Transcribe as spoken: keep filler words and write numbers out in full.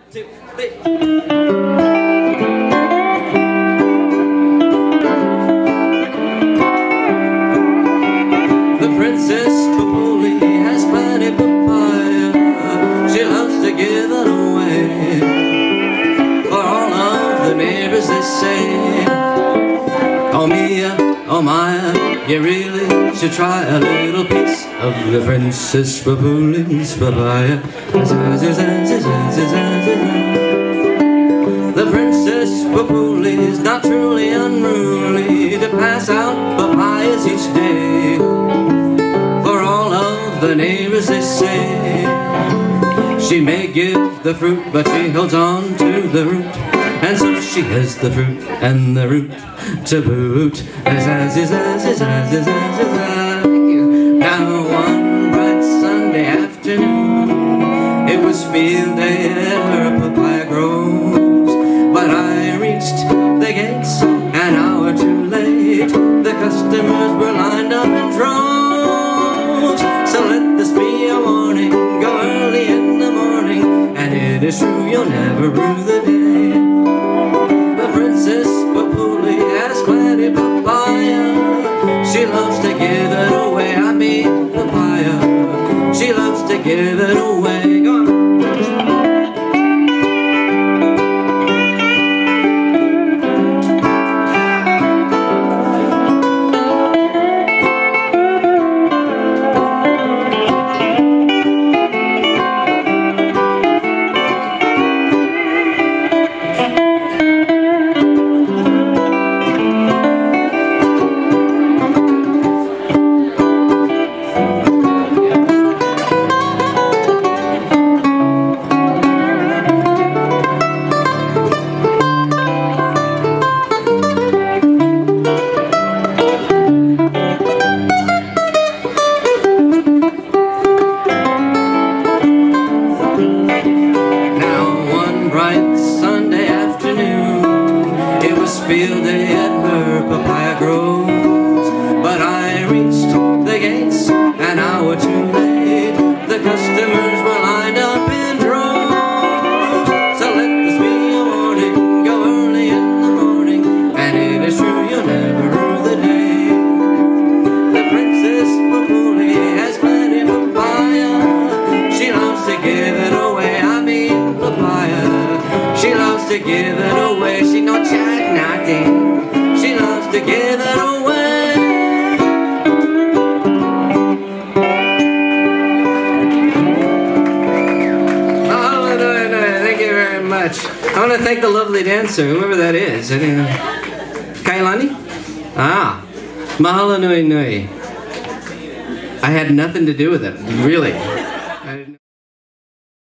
two, three. The Princess Papuli has plenty papaya. She loves to give it away. For all of the neighbors they say, oh Mia, oh Maya, you really should try a little piece of the Princess Papuli's papaya. The Princess Papuli is not truly unruly to pass out papayas each day. For all of the neighbors they say, she may give the fruit, but she holds on to the root. And so she has the fruit and the root to boot. Now one bright Sunday afternoon, it was field day at her papaya groves. But I reached the gates an hour too late. The customers were lined up in droves. So let this be a warning, go early in the morning, and it is true you'll never rue the day. Princess Papuli has plenty papaya. She loves to give it away. I mean papaya. She loves to give it away. Go on. Field day at her papaya groves. But I reached the gates an hour too late. The customers were lined up in droves. So let this be a warning, go early in the morning, and it is true you'll never rue the day. The Princess Papuli has plenty papaya. She loves to give it away. I mean papaya. She loves to give it away. She no chat nothing. She loves to give it away. Oh, no, no, thank you very much. I want to thank the lovely dancer, whoever that is. I mean, Kailani? Ah, mahalo nui nui. I had nothing to do with it, really.